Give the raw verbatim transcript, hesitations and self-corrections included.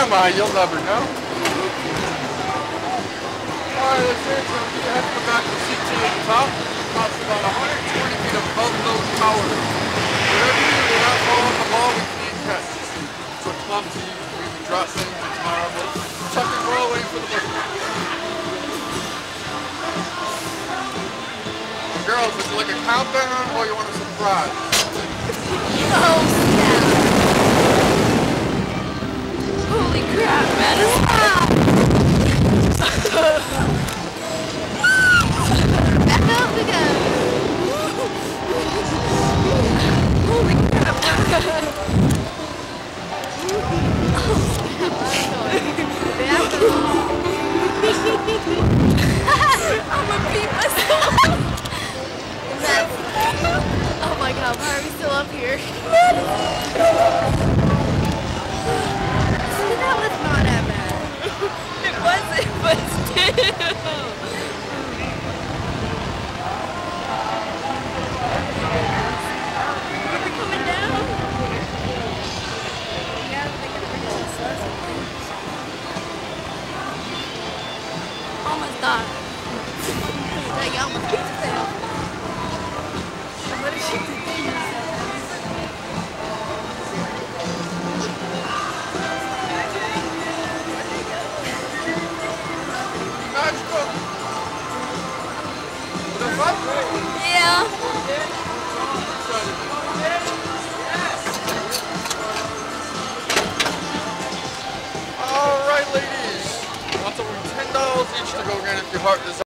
Grandma, you'll never know. Alright, let's hear it. So you have to go back to C T at the top. Tops about one hundred twenty feet above those towers. Whatever you do, do not fall off the ball we can't catch. So clumsy, we can drop things, it's horrible. Tuck and roll, waiting for the ball. Girls, would you like a countdown or you want a surprise? Oh, snap. Holy crap, man. Stop. Back up we go. Holy crap. I'm gonna beat myself. Oh my god, why are we still up here? That was not that bad. It wasn't, but still. Are we coming down? Yeah, they're gonna bring us slow something. Almost done. Like, I almost beat myself. What did she do? Yeah. All right, ladies. That's over ten dollars each to go again if your heart desires.